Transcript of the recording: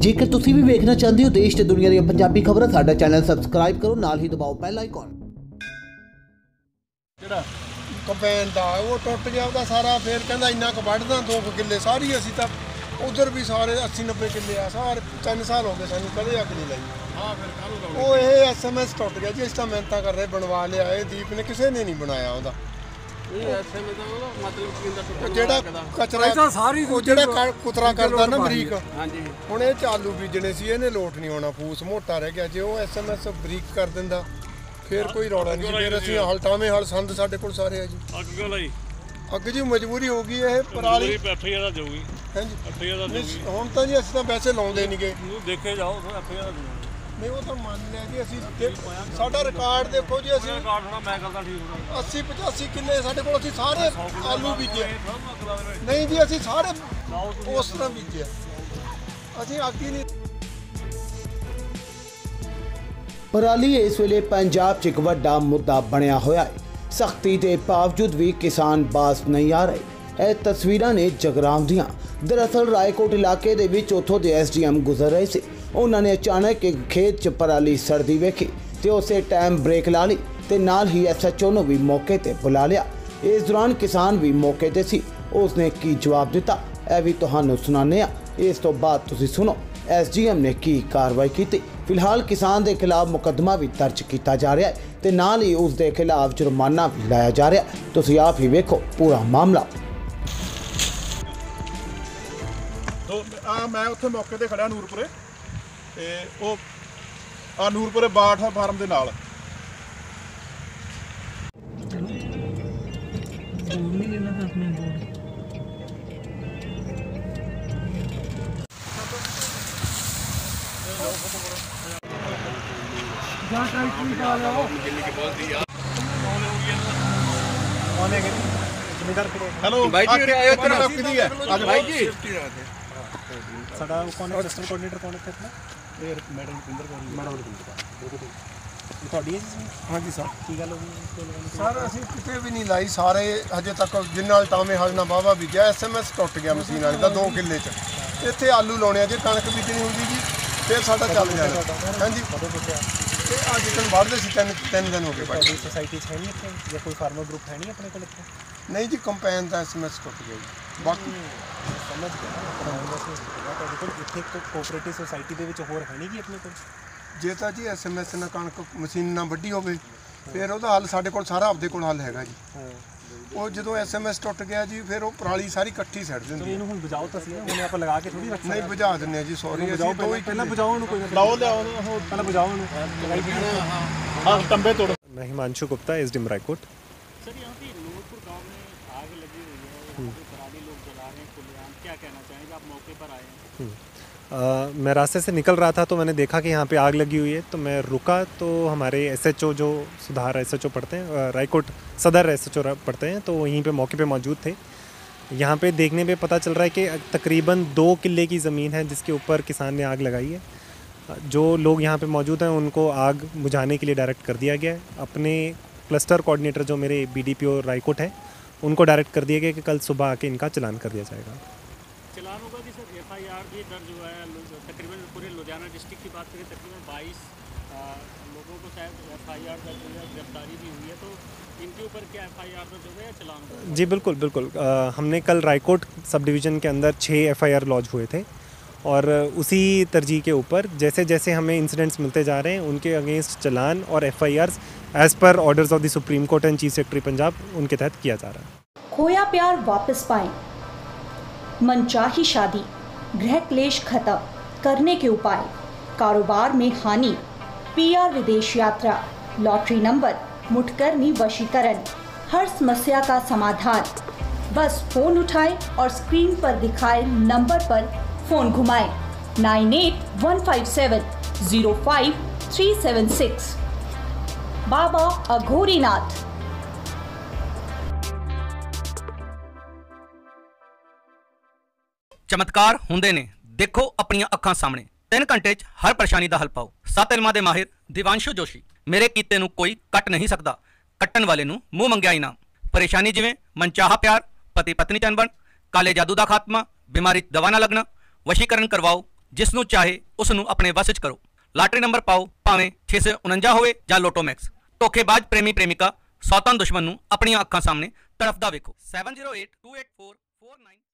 जेकर तुसी भी देखना चाहते हो देश ते दुनिया दी पंजाबी खबरां, साडा चैनल सबसक्राइब करो, नाल ही दबाओ बेल आइकन। ਜਿਹੜਾ ਕੰਪੈਨ ਦਾ ਉਹ ਟੁੱਟ ਗਿਆ ਉਹਦਾ ਸਾਰਾ। ਫਿਰ ਕਹਿੰਦਾ ਇੰਨਾ ਕੁ ਵੱਢਦਾ 2 ਕਿੱਲੇ ਸਾਰੀ। ਅਸੀਂ ਤਾਂ ਉਧਰ ਵੀ ਸਾਰੇ 80-90 ਕਿੱਲੇ ਆ ਸਾਰੇ। 3 ਸਾਲ ਹੋ ਗਏ ਸਾਨੂੰ ਕਦੇ ਅੱਗ ਨਹੀਂ ਲਾਈ। ਹਾਂ ਫਿਰ ਕਾਹਨੂੰ ਉਹ ਇਹ SMS ਟੁੱਟ ਗਿਆ ਜੀ। ਇਸ ਤਾਂ ਮਿਹਨਤਾਂ ਕਰ ਰਹੇ ਬਣਵਾ ਲਿਆ। ਇਹ ਦੀਪ ਨੇ ਕਿਸੇ ਨੇ ਨਹੀਂ ਬਣਾਇਆ ਉਹਦਾ। ਇਹ SMS ਦਾ ਮਤਲਬ ਕੀ ਹੁੰਦਾ? ਟੁੱਟਣ ਜਿਹੜਾ ਕਚਰਾ ਸਾਰੀ ਉਹ ਜਿਹੜਾ ਕੁਤਰਾ ਕਰਦਾ ਨਾ ਬਰੀਕ। ਹਾਂਜੀ ਹੁਣ ਇਹ 'ਚ ਆਲੂ ਬੀਜਣੇ ਸੀ, ਇਹਨੇ ਲੋਟ ਨਹੀਂ ਆਉਣਾ, ਫੂਸ ਮੋਟਾ ਰਹਿ ਗਿਆ। ਜੇ ਉਹ SMS ਬਰੀਕ ਕਰ ਦਿੰਦਾ ਫਿਰ ਕੋਈ ਰੌਲਾ ਨਹੀਂ। ਫਿਰ ਅਸੀਂ ਹਲਟਾਵੇਂ ਹਲ ਸੰਦ ਸਾਡੇ ਕੋਲ ਸਾਰੇ ਆ ਜੀ। ਅੱਗ ਕਿਉਂ ਲਾਈ? ਅੱਗ ਜੀ ਮਜਬੂਰੀ ਹੋ ਗਈ। ਇਹ ਪਰਾਲੀ FIR ਦਾ ਜਾਊਗੀ। ਹਾਂਜੀ FIR ਦਾ ਜਾਊਗੀ। ਹੁਣ ਤਾਂ ਜੀ ਅਸੀਂ ਤਾਂ ਵੈਸੇ ਲਾਉਂਦੇ ਨਹੀਂਗੇ। ਦੇਖੇ ਜਾਓ FIR ਦਾ ਨਹੀਂ ਉਹ ਤਾਂ ਮੰਨ ਲਿਆ ਜੀ। ਅਸੀਂ ਸਾਡਾ ਰਿਕਾਰਡ ਦੇਖੋ ਜੀ। ਅਸੀਂ ਰਿਕਾਰਡ ਹੋਣਾ ਮੈਂ ਕਰਦਾ ਠੀਕ ਹੋਣਾ। 80-85 ਕਿੱਲੇ ਸਾਡੇ ਕੋਲ। ਅਸੀਂ ਸਾਰੇ ਆਲੂ ਬੀਜੇ ਨਹੀਂ ਜੀ। ਅਸੀਂ ਸਾਰੇ ਉਸ ਤਰ੍ਹਾਂ ਬੀਜਿਆ। ਅਸੀਂ ਅੱਗ ਹੀ ਨਹੀਂ। पराली इस वेले पंजाब च एक वड्डा मुद्दा बनया होया है। सख्ती के बावजूद भी किसान बाज नहीं आ रहे। यह तस्वीरां ने जगराउंदियां। दरअसल रायकोट इलाके दे विच उत्थों दे SDM गुजर रहे थे। उन्होंने अचानक एक खेत च पराली सड़दी वेखी ते उसे टाइम ब्रेक ला ली ते नाल ही SHO नूं भी मौके ते बुला लिया। इस दौरान किसान भी मौके ते सी। उसने की जवाब दिता यह भी तुहानूं सुनाने आ। इस तो बाद तुसीं सुनो SDM ने की कार्रवाई की। फिलहाल किसान के खिलाफ मुकदमा भी दर्ज किया जा रहा है ते नाल ही उसके खिलाफ जुर्माना भी लाया जा रहा है। तुसीं आप ही वेखो पूरा मामला। तो मैं उत्थे मौके ते खड़ा ਨੂਰਪੁਰੇ ਤੇ ਉਹ ਨੂਰਪੁਰੇ ਬਾਠ ਫਾਰਮ ਦੇ ਨਾਲ। हेलो भाई जी आयो तेरा नाम किदी है आज भाई जी साडा कौन है रजिस्टर कोऑर्डिनेटर कौन है अपना ये मैडम रविंदर कौर मैडम रविंदर ਤੁਹਾਡੀ ਹੈ ਜੀ? ਹਾਂਜੀ ਸਰ ਕੀ ਗੱਲ ਹੋ ਗਈ ਸਰ? ਅਸੀਂ ਕਿਤੇ ਵੀ ਨਹੀਂ ਲਾਈ। ਸਾਰੇ ਹਜੇ ਤੱਕ ਜਿੰਨਾ ਟਾਵੇਂ ਹਲ ਨਾ ਵਾਹਵਾ ਬੀਜਿਆ। SMS ਟੁੱਟ ਗਿਆ ਮਸ਼ੀਨ ਵਾਲੀ ਦਾ 2 ਕਿੱਲੇ 'ਚ। ਇੱਥੇ ਆਲੂ ਲਾਉਣੇ ਆ। ਜੇ ਕਣਕ ਬੀਜਣੀ ਹੁੰਦੀ ਜੀ ਫਿਰ ਸਾਡਾ ਚੱਲ ਜਾਣਾ। ਹਾਂਜੀ ਤੇ ਅੱਜ ਦਿਨ ਵੱਢਦੇ ਸੀ। 3 ਦਿਨ ਹੋ ਗਏ। ਤੁਹਾਡੀ ਸੋਸਾਇਟੀ 'ਚ ਹੈ ਨਹੀਂ ਇੱਥੇ ਜਾਂ ਕੋਈ ਫਾਰਮਰ ਗਰੁੱਪ ਹੈ ਨਹੀਂ ਆਪਣੇ ਕੋਲ ਇੱਥੇ? ਨਹੀਂ ਜੀ ਕੰਪੈਨ ਦਾ SMS ਟੁੱਟ ਗਿਆ ਜੀ। ਬਾਕੀ ਸਮਝ ਗਿਆ ਤੁਹਾਡੇ ਕੋਲ ਇੱਥੇ ਇੱਕ ਕੋਆਪਰੇਟਿਵ ਸੋਸਾਇਟੀ ਦੇ ਵਿੱਚ ਹੋਰ ਹੈ ਨਹੀਂ ਜੀ ਆਪਣੇ ਕੋਲ? ਜੇ ਤਾਂ ਜੀ SMS ਨਾਲ ਕਣਕ ਮਸ਼ੀਨ ਨਾਲ ਵੱਢੀ ਹੋਵੇ ਫਿਰ ਉਹਦਾ ਹੱਲ ਸਾਡੇ ਕੋਲ ਸਾਰਾ ਆਪਦੇ ਕੋਲ ਹੱਲ ਹੈਗਾ ਜੀ। ਉਹ ਜਦੋਂ SMS ਟੁੱਟ ਗਿਆ ਜੀ ਫਿਰ ਉਹ ਪਰਾਲੀ ਸਾਰੀ ਇਕੱਠੀ ਸੜ ਦਿੰਦੀ। ਇਹਨੂੰ ਹੁਣ ਬੁਝਾਓ ਤਾਂ ਸੀ ਨਾ, ਹੁਣ ਆਪਾਂ ਲਗਾ ਕੇ ਥੋੜੀ ਰੱਖ ਨਹੀਂ ਬੁਝਾ ਦਿੰਦੇ ਆ ਜੀ। ਸੌਰੀ ਅਸੀਂ ਦੋ ਹੀ ਪਹਿਲਾਂ ਬੁਝਾਓ ਉਹਨੂੰ। ਕੋਈ ਲਾਓ ਲਿਆਓ ਉਹਨੂੰ ਪਹਿਲਾਂ ਬੁਝਾਓ ਉਹਨੂੰ। ਹਾਂ ਟੰਬੇ ਤੋੜ। मैं हिमांशु गुप्ता SDM रायकोट। सर यहाँ पे नूरपुर गांव में आग लगी हुई है, यहाँ पे पराली लोग जला रहे हैं खुलेआम, क्या कहना चाहेंगे? आप मौके पर आए हैं। मैं रास्ते से निकल रहा था तो मैंने देखा कि यहाँ पे आग लगी हुई है तो मैं रुका। तो हमारे SHO जो सुधार SHO पढ़ते हैं रायकोट सदर SHO पढ़ते हैं तो वहीं पे मौके पे मौजूद थे। यहाँ पे देखने पे पता चल रहा है कि तकरीबन 2 किल्ले की ज़मीन है जिसके ऊपर किसान ने आग लगाई है। जो लोग यहाँ पे मौजूद हैं उनको आग बुझाने के लिए डायरेक्ट कर दिया गया है। अपने क्लस्टर कोऑर्डिनेटर जो मेरे BDPO रायकोट है उनको डायरेक्ट कर दिया गया कि कल सुबह आके इनका चलान कर दिया जाएगा। चलान होगा जी सर? FIR भी दर्ज हुआ है तकरीबन पूरे लुधियाना डिस्ट्रिक्ट की बात करें तकरीबन 22 लोगों को शायद FIR दर्ज हुई है, गिरफ्तारी भी हुई है। तो इनके ऊपर क्या FIR दर्ज होगा या चलान होगा? जी बिल्कुल बिल्कुल। हमने कल रायकोट सब डिवीज़न के अंदर 6 FIR लॉन्च हुए थे और उसी तरजीह के ऊपर जैसे जैसे हमें इंसिडेंट्स मिलते जा रहे हैं उनके अगेंस्ट चलान और FIRs as per orders of the supreme court and chief secretary Punjab उनके तहत किया जा रहा है। खोया प्यार वापस पाएं, मनचाही शादी, गृह क्लेश खत्म करने के उपाय, कारोबार में हानि, PR विदेश यात्रा, लॉटरी नंबर, मुठकरनी वशीकरण, हर समस्या का समाधान। बस फोन उठाएं और स्क्रीन पर दिखाए नंबर पर फोन घुमाएं। 9815705376 बाबा अघोरीनाथ। चमत्कार हुंदे ने, देखो अपनियां अखां सामने। 3 घंटे च हर परेशानी दा हल पाओ। 7 इल्मां दे माहिर दिवांशु जोशी। मेरे कीते नूं कोई कट नहीं सकदा, कट्टन वाले नूं मूंह मंगिया इनाम। परेशानी जिवें मनचाहा प्यार, पति पत्नी च अनबन, काले जादू दा खात्मा, बीमारी दवा ना लगना, वशीकरण करवाओ, ਜਿਸ ਨੂੰ ਚਾਹੇ ਉਸ ਨੂੰ ਆਪਣੇ ਵਸ 'ਚ ਕਰੋ। ਲਾਟਰੀ ਨੰਬਰ ਪਾਓ, ਭਾਵੇਂ 649 ਹੋਵੇ ਜਾਂ ਲੋਟੋ ਮੈਕਸ। ਧੋਖੇਬਾਜ਼ ਪ੍ਰੇਮੀ ਪ੍ਰੇਮਿਕਾ ਸੌਤਨ ਦੁਸ਼ਮਣ ਨੂੰ ਆਪਣੀਆਂ ਅੱਖਾਂ ਸਾਹਮਣੇ ਤੜਫਦਾ ਵੇਖੋ। 70828449